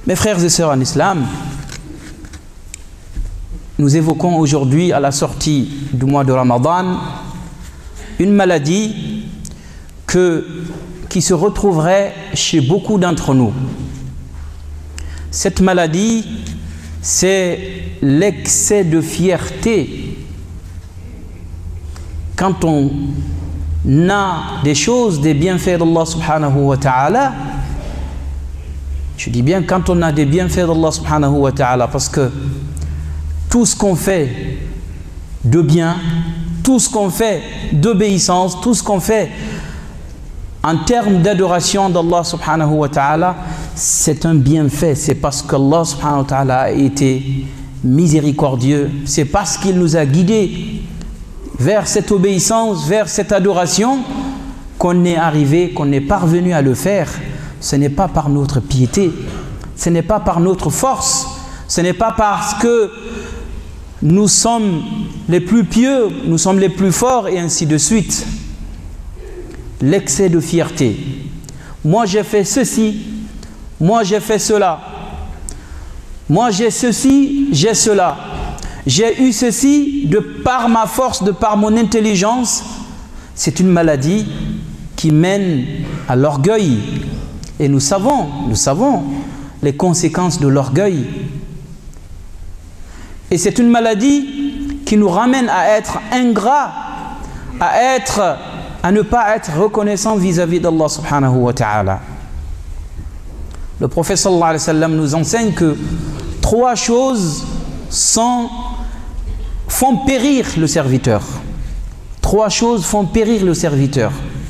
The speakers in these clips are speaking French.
Mes frères et sœurs en islam, nous évoquons aujourd'hui, à la sortie du mois de Ramadan, une maladie qui se retrouverait chez beaucoup d'entre nous. Cette maladie, c'est l'excès de fierté. Quand on a des choses, des bienfaits d'Allah subhanahu wa ta'ala, je dis bien quand on a des bienfaits d'Allah subhanahu wa ta'ala, parce que tout ce qu'on fait de bien, tout ce qu'on fait d'obéissance, tout ce qu'on fait en termes d'adoration d'Allah subhanahu wa ta'ala, c'est un bienfait. C'est parce qu'Allah subhanahu wa ta'ala a été miséricordieux. C'est parce qu'il nous a guidés vers cette obéissance, vers cette adoration, qu'on est arrivé, qu'on est parvenu à le faire. Ce n'est pas par notre piété, ce n'est pas par notre force, ce n'est pas parce que nous sommes les plus pieux, nous sommes les plus forts et ainsi de suite. L'excès de fierté. Moi j'ai fait ceci, moi j'ai fait cela, moi j'ai ceci, j'ai cela, j'ai eu ceci de par ma force, de par mon intelligence. C'est une maladie qui mène à l'orgueil. Et nous savons les conséquences de l'orgueil. Et c'est une maladie qui nous ramène à être ingrats, à ne pas être reconnaissant vis-à-vis d'Allah subhanahu wa ta'ala. Le prophète sallallahu alayhi wa sallam nous enseigne que 3 choses font périr le serviteur. 3 choses font périr le serviteur.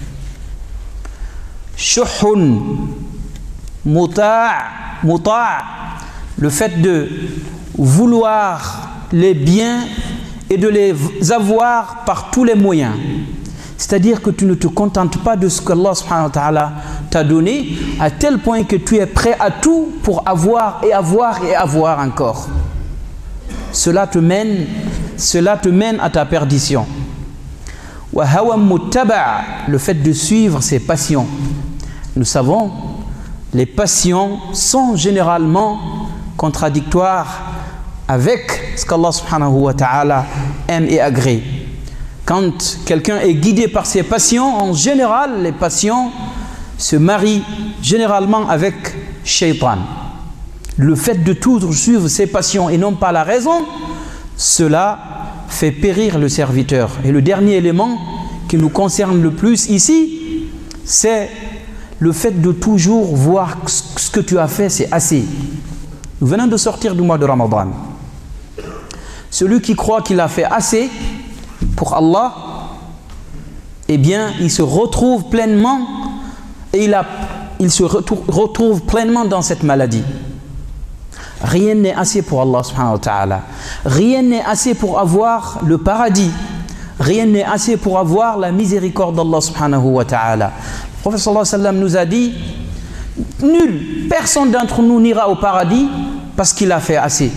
Shuhun, muta', le fait de vouloir les biens et de les avoir par tous les moyens. C'est-à-dire que tu ne te contentes pas de ce que Allah subhanahu wa ta'ala t'a donné, à tel point que tu es prêt à tout pour avoir et avoir et avoir encore. Cela te mène à ta perdition. Wa hawa muttaba', le fait de suivre ses passions. Nous savons, les passions sont généralement contradictoires avec ce qu'Allah subhanahu wa ta'ala aime et agrée. Quand quelqu'un est guidé par ses passions, en général, les passions se marient généralement avec shaitan. Le fait de toujours suivre ses passions et non pas la raison, cela fait périr le serviteur. Et le dernier élément qui nous concerne le plus ici, c'est le fait de toujours voir ce que tu as fait, c'est assez. Nous venons de sortir du mois de Ramadan. Celui qui croit qu'il a fait assez pour Allah, eh bien, il se retrouve pleinement et il se retrouve pleinement dans cette maladie. Rien n'est assez pour Allah subhanahu wa ta'ala. Rien n'est assez pour avoir le paradis. Rien n'est assez pour avoir la miséricorde d'Allah subhanahu wa ta'ala. Le prophète sallallahu alayhi wa sallam nous a dit, personne d'entre nous n'ira au paradis parce qu'il a fait assez.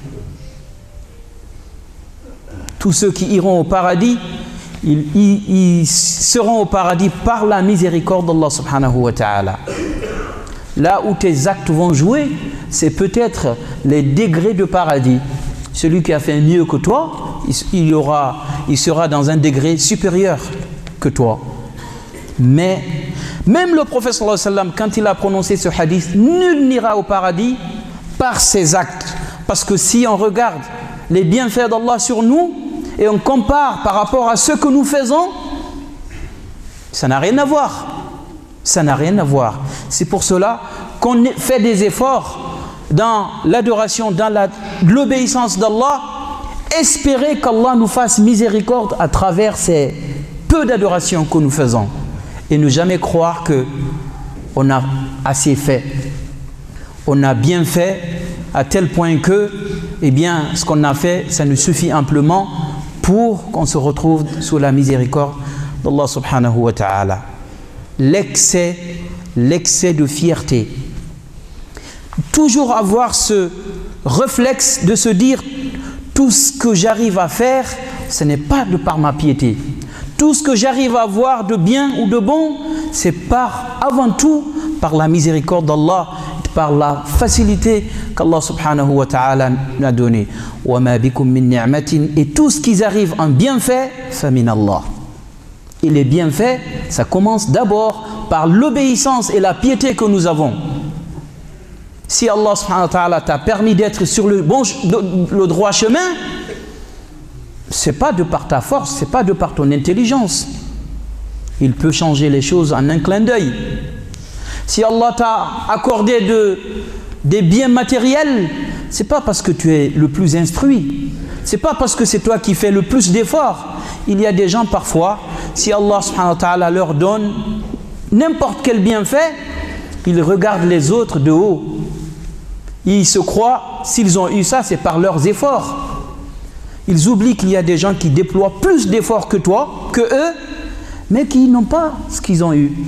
Tous ceux qui iront au paradis, ils seront au paradis par la miséricorde d'Allah subhanahu wa ta'ala. Là où tes actes vont jouer, c'est peut-être les degrés de paradis. Celui qui a fait mieux que toi, il sera dans un degré supérieur que toi. Mais même le prophète sallallahu alayhi wa sallam, quand il a prononcé ce hadith, nul n'ira au paradis par ses actes. Parce que si on regarde les bienfaits d'Allah sur nous et on compare par rapport à ce que nous faisons, ça n'a rien à voir. Ça n'a rien à voir. C'est pour cela qu'on fait des efforts dans l'adoration, dans l'obéissance d'Allah, espérer qu'Allah nous fasse miséricorde à travers ces peu d'adoration que nous faisons. Et ne jamais croire qu'on a assez fait. On a bien fait à tel point que, eh bien, ce qu'on a fait, ça nous suffit amplement pour qu'on se retrouve sous la miséricorde d'Allah subhanahu wa ta'ala. L'excès de fierté. Toujours avoir ce réflexe de se dire, tout ce que j'arrive à faire, ce n'est pas de par ma piété. Tout ce que j'arrive à voir de bien ou de bon, c'est avant tout par la miséricorde d'Allah, par la facilité qu'Allah subhanahu wa ta'ala nous a donnée. وَمَا بِكُم مِّن نِعْمَةٍ, et tout ce qui arrive en bienfait, فَمِنَ اللَّهِ. Et les bienfaits, ça commence d'abord par l'obéissance et la piété que nous avons. Si Allah subhanahu wa ta'ala t'a permis d'être sur le droit chemin, c'est pas de par ta force, c'est pas de par ton intelligence. Il peut changer les choses en un clin d'œil. Si Allah t'a accordé des biens matériels, c'est pas parce que tu es le plus instruit, c'est pas parce que c'est toi qui fais le plus d'efforts. Il y a des gens parfois, si Allah subhanahu wa ta'ala leur donne n'importe quel bienfait, ils regardent les autres de haut. Ils se croient, s'ils ont eu ça, c'est par leurs efforts. Ils oublient qu'il y a des gens qui déploient plus d'efforts que toi, que eux, mais qui n'ont pas ce qu'ils ont eu.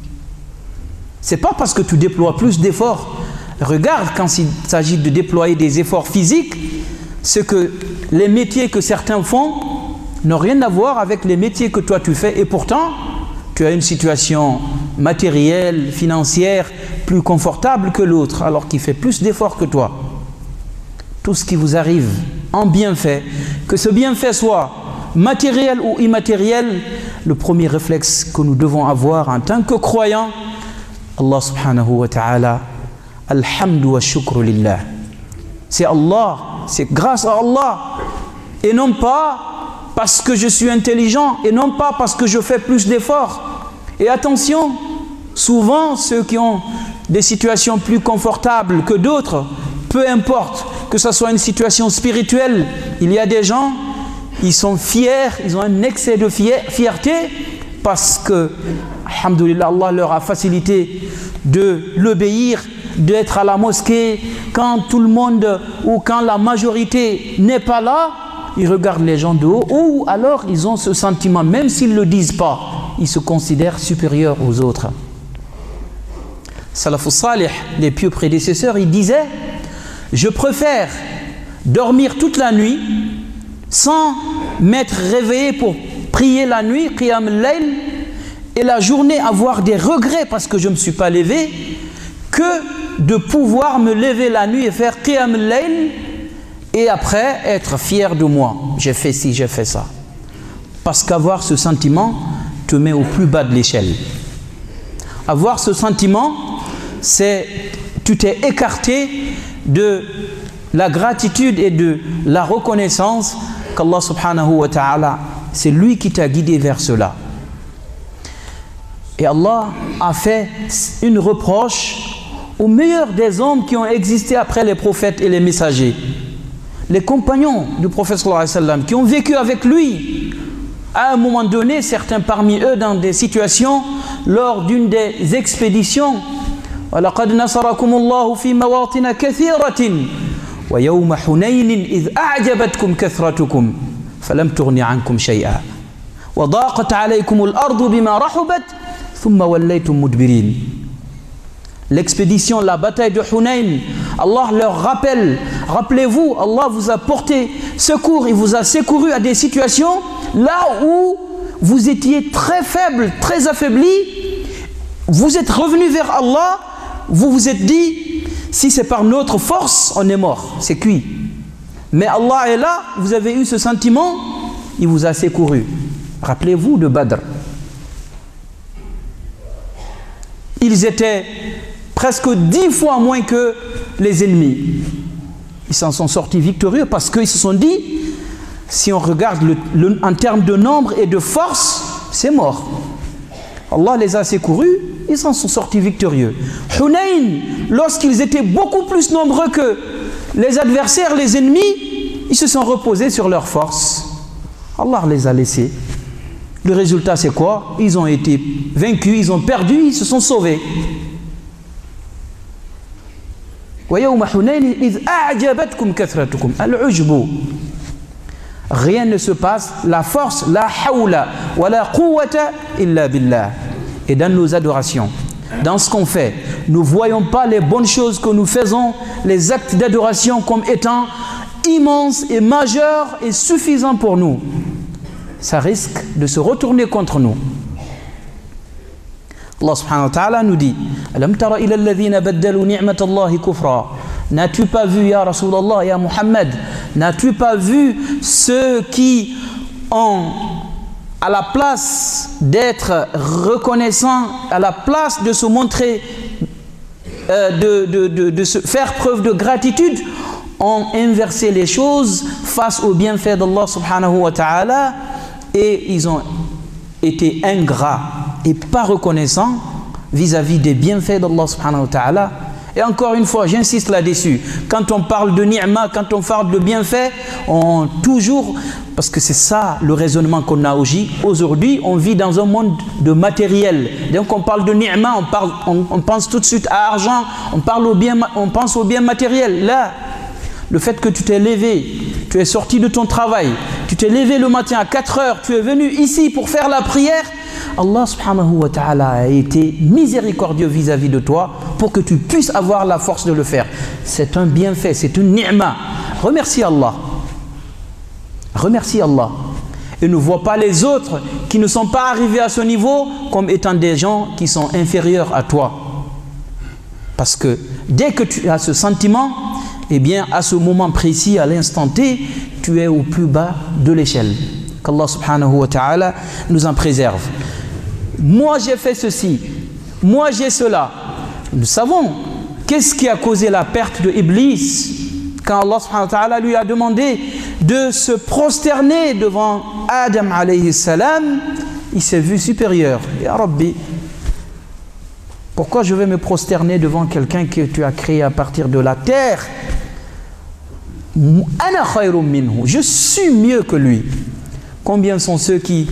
C'est pas parce que tu déploies plus d'efforts. Regarde, quand il s'agit de déployer des efforts physiques, ce que les métiers que certains font n'ont rien à voir avec les métiers que toi tu fais, et pourtant tu as une situation matérielle, financière plus confortable que l'autre, alors qu'il fait plus d'efforts que toi. Tout ce qui vous arrive en bienfait, que ce bienfait soit matériel ou immatériel, le premier réflexe que nous devons avoir en tant que croyants, Allah subhanahu wa ta'ala, alhamdu wa shukru lillah. C'est Allah, c'est grâce à Allah, et non pas parce que je suis intelligent, et non pas parce que je fais plus d'efforts. Et attention, souvent ceux qui ont des situations plus confortables que d'autres, peu importe que ce soit une situation spirituelle, il y a des gens, ils sont fiers, ils ont un excès de fierté parce que, alhamdoulilah, Allah leur a facilité de l'obéir, d'être à la mosquée quand tout le monde ou quand la majorité n'est pas là. Ils regardent les gens de haut, ou alors ils ont ce sentiment, même s'ils ne le disent pas, ils se considèrent supérieurs aux autres. Salafus Salih, les pieux prédécesseurs, ils disaient: je préfère dormir toute la nuit sans m'être réveillé pour prier la nuit, qiyam al-layl, et la journée avoir des regrets parce que je ne me suis pas levé, que de pouvoir me lever la nuit et faire qiyam al-layl et après être fier de moi. J'ai fait ci, j'ai fait ça. Parce qu'avoir ce sentiment te met au plus bas de l'échelle. Avoir ce sentiment, c'est tu t'es écarté de la gratitude et de la reconnaissance qu'Allah subhanahu wa ta'ala, c'est lui qui t'a guidé vers cela. Et Allah a fait une reproche aux meilleurs des hommes qui ont existé après les prophètes et les messagers. Les compagnons du prophète sallallahu alayhi wa sallam qui ont vécu avec lui. À un moment donné, certains parmi eux dans des situations, lors d'une des expéditions, وَلَقَدْ نَصَرَكُمُ اللَّهُ فِي مَوَاطِنَ كَثِيرَةٍ وَيَوْمَ حُنَيْنٍ إِذْ أَعْجَبَتْكُمْ كَثْرَتُكُمْ فَلَمْ تُغْنِ عَنْكُمْ شَيْئًا وَضَاقَتْ عَلَيْكُمُ الْأَرْضُ بِمَا رَحُبَتْ ثُمَّ وَلَّيْتُمْ مُدْبِرِينَ. L'expédition, la bataille de Hunayn, Allah leur rappelle, rappelez-vous, Allah vous a porté secours, il vous a secouru à des situations là où vous étiez très faible, très affaibli, vous êtes revenu vers Allah, vous vous êtes dit, si c'est par notre force, on est mort, c'est cuit. Mais Allah est là, vous avez eu ce sentiment, il vous a secouru. Rappelez-vous de Badr. Ils étaient presque 10 fois moins que les ennemis. Ils s'en sont sortis victorieux parce qu'ils se sont dit, si on regarde en termes de nombre et de force, c'est mort. Allah les a secourus, ils s'en sont sortis victorieux. Hunayn, lorsqu'ils étaient beaucoup plus nombreux que les adversaires, les ennemis, ils se sont reposés sur leur force. Allah les a laissés. Le résultat c'est quoi? Ils ont été vaincus, ils ont perdu, ils se sont sauvés. وَيَوْمَ حُنَيْنٍ إِذْ أَعْجَبَتْكُمْ كَثْرَتُكُمْ الْعُجْبُ. Rien ne se passe, la force, la hawla wa la quwwata illa billah. Et dans nos adorations, dans ce qu'on fait, nous ne voyons pas les bonnes choses que nous faisons, les actes d'adoration comme étant immenses et majeurs et suffisants pour nous. Ça risque de se retourner contre nous. Allah subhanahu wa ta'ala nous dit Alam tara ila alladhina baddalu ni'matallahi kufra. N'as-tu pas vu, ya Rasulallah, ya Muhammad, n'as-tu pas vu ceux qui ont, à la place d'être reconnaissants, à la place de se montrer, de se faire preuve de gratitude, ont inversé les choses face aux bienfaits d'Allah subhanahu wa ta'ala, et ils ont été ingrats et pas reconnaissants vis-à-vis des bienfaits d'Allah subhanahu wa ta'ala. Et encore une fois, j'insiste là-dessus, quand on parle de ni'ma, quand on parle de bienfaits, on toujours, parce que c'est ça le raisonnement qu'on a aujourd'hui, on vit dans un monde de matériel. Donc on parle de ni'ma, on pense tout de suite à argent, on pense au bien matériel. Là, le fait que tu t'es levé, tu es sorti de ton travail, tu t'es levé le matin à 4 heures, tu es venu ici pour faire la prière, Allah subhanahu wa ta'ala a été miséricordieux vis-à-vis de toi pour que tu puisses avoir la force de le faire. C'est un bienfait, c'est une ni'ma. Remercie Allah. Remercie Allah. Et ne vois pas les autres qui ne sont pas arrivés à ce niveau comme étant des gens qui sont inférieurs à toi. Parce que dès que tu as ce sentiment, eh bien, à ce moment précis, à l'instant T, tu es au plus bas de l'échelle. Qu'Allah subhanahu wa ta'ala nous en préserve. Moi, j'ai fait ceci. Moi, j'ai cela. Nous savons qu'est-ce qui a causé la perte de Iblis quand Allah subhanahu wa ta'ala lui a demandé de se prosterner devant Adam alayhi salam. Il s'est vu supérieur. Ya Rabbi, pourquoi je vais me prosterner devant quelqu'un que tu as créé à partir de la terre? Ana khayrun minhu. Je suis mieux que lui. Combien sont ceux qui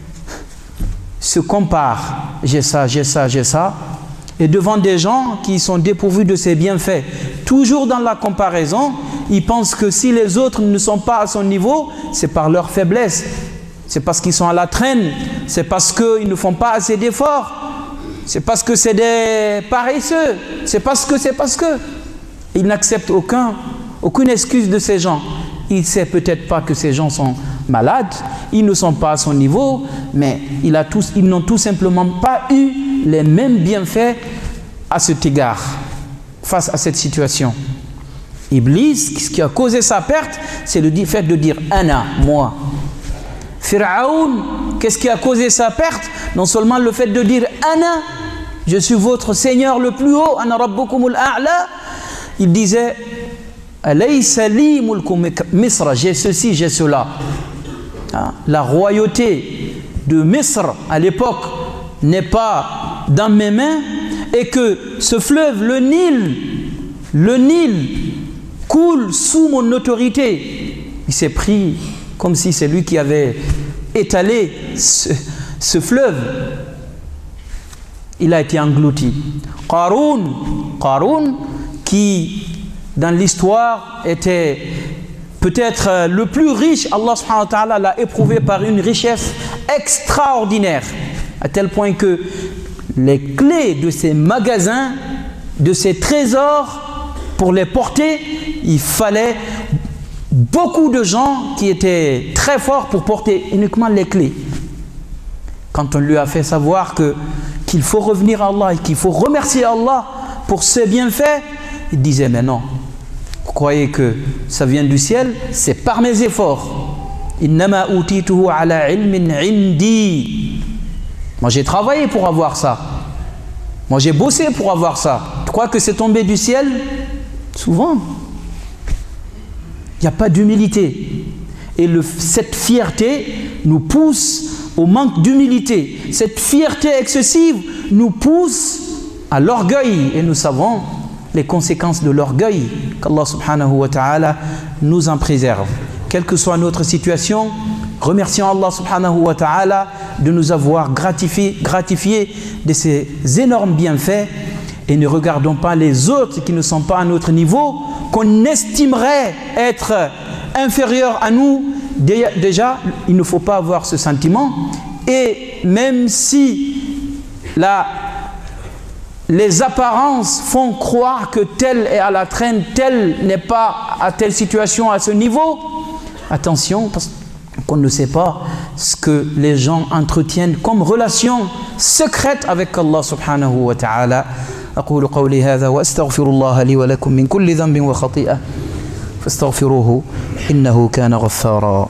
se comparent? J'ai ça, j'ai ça, j'ai ça. Et devant des gens qui sont dépourvus de ses bienfaits, toujours dans la comparaison, ils pensent que si les autres ne sont pas à son niveau, c'est par leur faiblesse. C'est parce qu'ils sont à la traîne. C'est parce qu'ils ne font pas assez d'efforts. C'est parce que c'est des paresseux. C'est parce que. Ils n'acceptent aucune excuse de ces gens. Il ne sait peut-être pas que ces gens sont malades, ils ne sont pas à son niveau, mais ils n'ont tout simplement pas eu les mêmes bienfaits à cet égard, face à cette situation. Iblis, ce qui a causé sa perte, c'est le fait de dire « Ana », moi. Pharaon, qu'est-ce qui a causé sa perte? Non seulement le fait de dire « Ana », je suis votre Seigneur le plus haut, « Ana rabbukumul a'la », il disait « Alaysa li mulku Misra », j'ai ceci, j'ai cela. La royauté de Misr à l'époque n'est pas dans mes mains, et que ce fleuve, le Nil coule sous mon autorité. Il s'est pris comme si c'est lui qui avait étalé ce fleuve. Il a été englouti. Qarun, qui dans l'histoire était peut-être le plus riche, Allah subhanahu wa ta'ala l'a éprouvé par une richesse extraordinaire, à tel point que les clés de ces magasins, de ces trésors, pour les porter, il fallait beaucoup de gens qui étaient très forts pour porter uniquement les clés. Quand on lui a fait savoir qu'il faut revenir à Allah et qu'il faut remercier Allah pour ses bienfaits, il disait mais non, vous croyez que ça vient du ciel? C'est par mes efforts. Innama utituhu ala ilmin indi. Moi j'ai travaillé pour avoir ça. Moi j'ai bossé pour avoir ça. Tu crois que c'est tombé du ciel? Souvent. Il n'y a pas d'humilité. Et cette fierté nous pousse au manque d'humilité. Cette fierté excessive nous pousse à l'orgueil. Et nous savons les conséquences de l'orgueil. Qu'Allah subhanahu wa ta'ala nous en préserve. Quelle que soit notre situation, remercions Allah subhanahu wa ta'ala de nous avoir gratifié de ces énormes bienfaits, et ne regardons pas les autres qui ne sont pas à notre niveau, qu'on estimerait être inférieurs à nous. Déjà, il ne faut pas avoir ce sentiment, et même si les apparences font croire que tel est à la traîne, tel n'est pas à telle situation, à ce niveau, attention, parce qu'on ne sait pas ce que les gens entretiennent comme relation secrète avec Allah subhanahu wa ta'ala. أقول قولي هذا وأستغفر الله لي ولكم من كل ذنب وخطيئة فاستغفروه إنه كان غفارا.